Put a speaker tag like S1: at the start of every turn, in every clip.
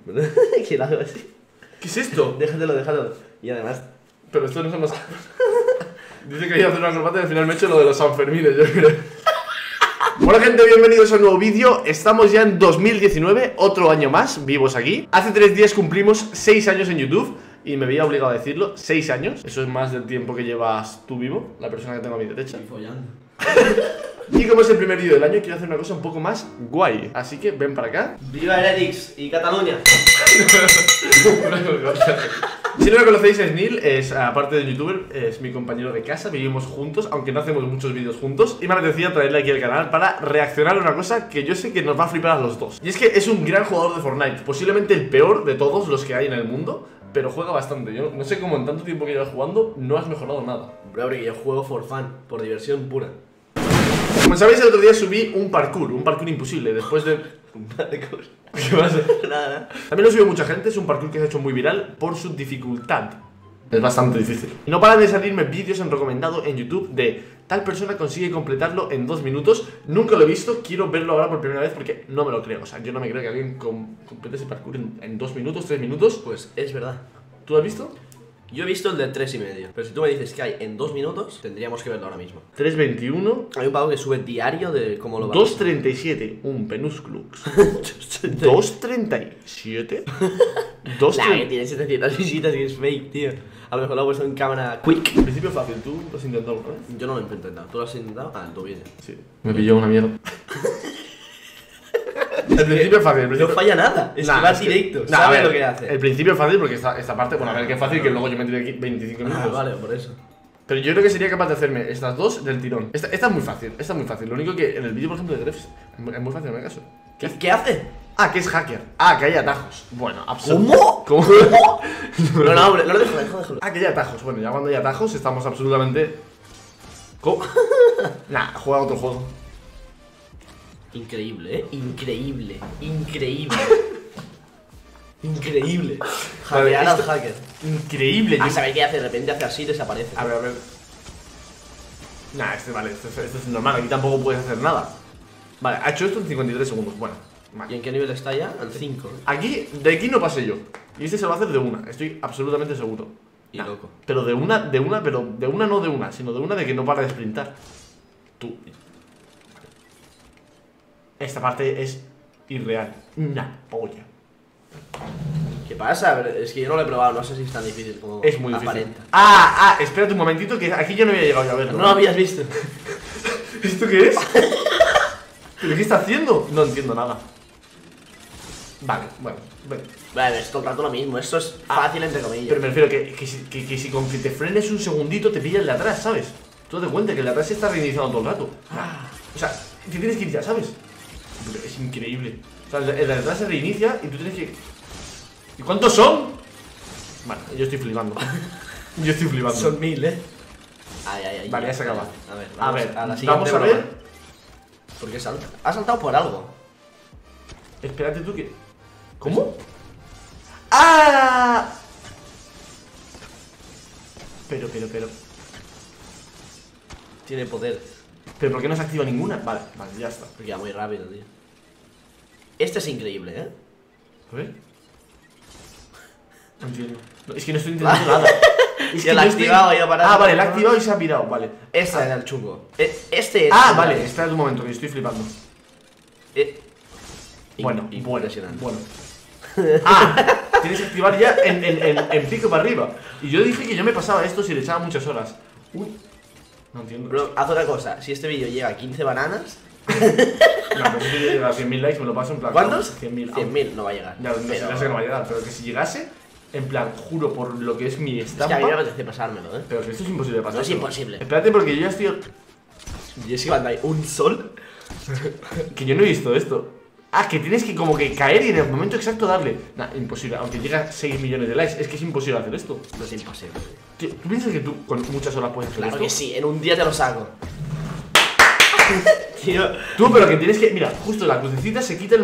S1: Que lo hago así.
S2: ¿Qué es esto?
S1: Déjatelo. Y además...
S2: Pero esto no son los... Dice que iba a hacer una acrobata y al final me he hecho lo de los Sanfermines, yo creo. Hola gente, bienvenidos a un nuevo vídeo. Estamos ya en 2019, otro año más, vivos aquí. Hace 3 días cumplimos 6 años en YouTube. Y me veía obligado a decirlo, 6 años. Eso es más del tiempo que llevas tú vivo, la persona que tengo a mi derecha.
S1: Estoy follando.
S2: Y como es el primer vídeo del año, quiero hacer una cosa un poco más guay. Así que ven para acá.
S1: ¡Viva Heretics y Cataluña!
S2: Si no me conocéis, es Neil, es aparte de youtuber, es mi compañero de casa, vivimos juntos, aunque no hacemos muchos vídeos juntos. Y me apetecía traerle aquí al canal para reaccionar a una cosa que yo sé que nos va a flipar a los dos. Y es que es un gran jugador de Fortnite, posiblemente el peor de todos los que hay en el mundo, pero juega bastante. Yo no sé cómo en tanto tiempo que llevas jugando no has mejorado nada.
S1: Bro, porque yo juego for fun, por diversión pura.
S2: Como sabéis, el otro día subí un parkour imposible, después de... ¿Qué pasa?
S1: Nada.
S2: También lo subió mucha gente, es un parkour que se ha hecho muy viral por su dificultad. Es bastante difícil. Y no paran de salirme vídeos en recomendado en YouTube de tal persona consigue completarlo en 2 minutos. Nunca lo he visto, quiero verlo ahora por primera vez porque no me lo creo. O sea, yo no me creo que alguien complete ese parkour en 2 minutos, 3 minutos.
S1: Pues es verdad.
S2: ¿Tú lo has visto?
S1: Yo he visto el de 3,5. Pero si tú me dices que hay en 2 minutos, tendríamos que verlo ahora mismo.
S2: 3.21.
S1: Hay un pavo que sube diario de cómo lo va.
S2: 2.37. Un Penusclux. 2.37.
S1: Nah, que tiene 700 visitas y es fake, tío. A lo mejor lo he puesto en cámara quick.
S2: En principio fácil, ¿tú lo has intentado alguna vez?
S1: Yo no lo he intentado. ¿Tú lo has intentado? Ah, en tu vídeo.
S2: Sí. Me pilló una mierda. El principio es fácil, el principio...
S1: No falla nada, es que vas directo, sabes lo que hace.
S2: El principio es fácil porque esta parte, bueno, a ver qué es fácil que luego yo me tiré aquí 25 minutos.
S1: Ah, vale, por eso.
S2: Pero yo creo que sería capaz de hacerme estas dos del tirón. Esta es muy fácil, Lo único que en el vídeo, por ejemplo, de Gref es muy fácil, no me caso.
S1: ¿Qué hace?
S2: Ah, que es hacker. Ah, que hay atajos. Bueno,
S1: ¿Cómo?
S2: ¿Cómo?
S1: No, hombre, no lo dejo.
S2: Ah, que hay atajos. Bueno, ya cuando hay atajos estamos absolutamente... ¿Cómo? Nah, juega otro juego.
S1: Increíble, increíble. Increíble.
S2: Vale,
S1: Hackear al
S2: esto-
S1: hacker.
S2: Increíble.
S1: A saber qué hace, de repente hace así y desaparece.
S2: A ver. Nah, vale, esto es normal, aquí tampoco puedes hacer nada. Vale, ha hecho esto en 53 segundos, bueno.
S1: ¿Y
S2: Vale.
S1: en qué nivel está ya? Al 5.
S2: Aquí, de aquí no pasé yo. Y este se lo va a hacer de una, estoy absolutamente seguro.
S1: Y
S2: Nah,
S1: loco.
S2: pero de una, no de una, sino de una de que no para de sprintar. Tú. Esta parte es irreal. Una polla.
S1: ¿Qué pasa? Es que yo no lo he probado, no sé si es tan difícil como
S2: Es muy difícil.
S1: aparenta.
S2: Espérate un momentito que aquí yo no había llegado ya a verlo.
S1: No lo habías visto.
S2: ¿Esto qué es? ¿Pero qué está haciendo? No entiendo nada. Vale, bueno.
S1: Vale, es todo el rato lo mismo, esto es fácil entre comillas.
S2: Pero me refiero que si con que te frenes un segundito te pilla el de atrás, ¿sabes? Tú te cuenta que el de atrás se está reiniciando todo el rato. O sea, te tienes que ir ya, ¿sabes? Pero es increíble. O sea, el de atrás se reinicia y tú tienes que... ¿Y cuántos son? Vale, yo estoy flipando. Yo estoy flipando.
S1: Son 1000, Ay.
S2: Vale, ya se acaba.
S1: A ver, a la siguiente
S2: vamos a ver.
S1: broma. ¿Por qué salta? Ha saltado por algo.
S2: Espérate tú que... ¿Cómo? ¡Ah! Pero...
S1: Tiene poder.
S2: ¿Pero por qué no se activa ninguna? Vale, ya está.
S1: Porque va muy rápido, tío. Este es increíble,
S2: A ver. No entiendo. No, es que no estoy entendiendo nada. Es
S1: Ya lo ha activado y ha parado.
S2: Ah, vale, lo ha activado y se ha pirado, vale.
S1: Este era el chungo. Este es.
S2: Vale, espera un momento, que estoy flipando. Bueno.
S1: Impresionante.
S2: Bueno. Tienes que activar ya en pico para arriba. Y yo dije que yo me pasaba esto si le echaba muchas horas. Uy. No entiendo.
S1: Bro, haz otra cosa. Si este vídeo llega a 15 bananas.
S2: No, pero si yo llega a 100.000 likes me lo paso en plan.
S1: ¿Cuántos?
S2: 100.000.
S1: 100.000 no va a llegar.
S2: Ya, no sé que no va a llegar, pero que si llegase, en plan, juro por lo que es mi
S1: Es que
S2: estampa.
S1: a mí me apetece pasármelo,
S2: Pero que esto es imposible de pasar.
S1: No es imposible.
S2: Espérate porque yo ya estoy...
S1: Y es que cuando hay un sol.
S2: Que yo no he visto esto. Que tienes que como que caer y en el momento exacto darle. Nah, imposible, aunque llega a 6 millones de likes, es que es imposible hacer esto.
S1: No es imposible.
S2: Tío, ¿tú piensas que tú con muchas horas puedes hacer
S1: Claro
S2: esto?
S1: que sí, en un día te lo saco. Tío.
S2: Tú, pero que tienes que... Mira, justo la crucecita se quita el...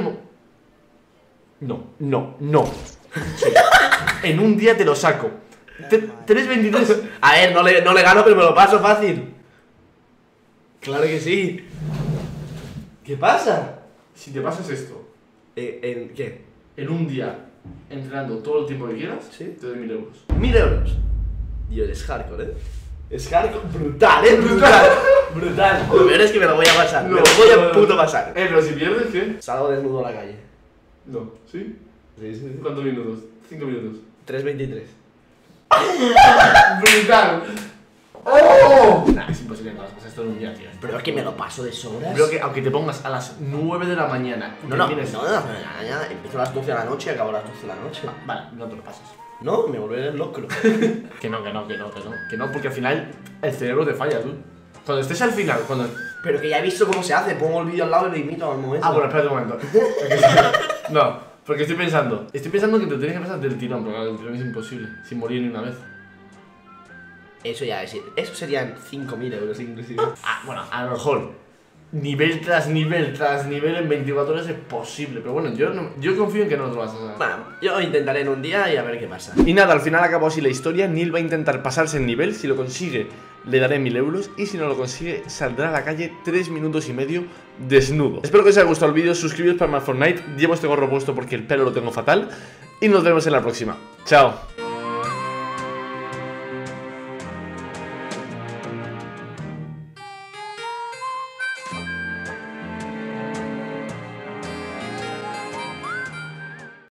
S2: No. Sí. En un día te lo saco. 3.23.
S1: A ver, no le gano, pero me lo paso fácil. Claro que sí. ¿Qué pasa?
S2: Si te pasas esto
S1: ¿En qué?
S2: en un día entrenando todo el tiempo que quieras,
S1: ¿Sí?
S2: te doy 1000 euros.
S1: 1000 euros. Dios, es hardcore, Es hardcore. Brutal, brutal. Brutal. Lo peor es que me lo voy a pasar. Me lo voy a puto pasar.
S2: Pero si pierdes, ¿qué?
S1: Salgo desnudo a la calle.
S2: No, ¿sí?
S1: Sí.
S2: ¿Cuántos minutos? 5 minutos.
S1: 3:23.
S2: ¡Brutal! ¡Oh! Nah, es imposible que no las pases esto en un día, tío.
S1: Pero es que me lo paso de sobras.
S2: Creo que aunque te pongas a las 9 de la mañana y
S1: No,
S2: termines...
S1: empiezo a las 12 de la noche y acabo a las 12 de la noche.
S2: Vale, no te lo pases.
S1: No, me volveré loco.
S2: Que no, porque al final el cerebro te falla, tú. Cuando estés al final, cuando...
S1: Pero que ya he visto cómo se hace, pongo el vídeo al lado y lo imito al momento.
S2: Ah, bueno, espérate un momento. No, porque estoy pensando que te lo tienes que pasar del tirón, porque el tirón es imposible, sin morir ni una vez.
S1: Eso ya es, eso serían 5.000 euros inclusive.
S2: Ah, bueno, a lo mejor nivel tras nivel tras nivel en 24 horas es posible, pero bueno, yo confío en que no lo vas a hacer.
S1: Bueno, yo intentaré en un día y a ver qué pasa.
S2: Y nada, al final acabó así la historia. Neil va a intentar pasarse el nivel. Si lo consigue, le daré 1000 euros. Y si no lo consigue, saldrá a la calle 3 minutos y medio desnudo. Espero que os haya gustado el vídeo. Suscribiros para más Fortnite. Llevo este gorro puesto porque el pelo lo tengo fatal. Y nos vemos en la próxima. Chao.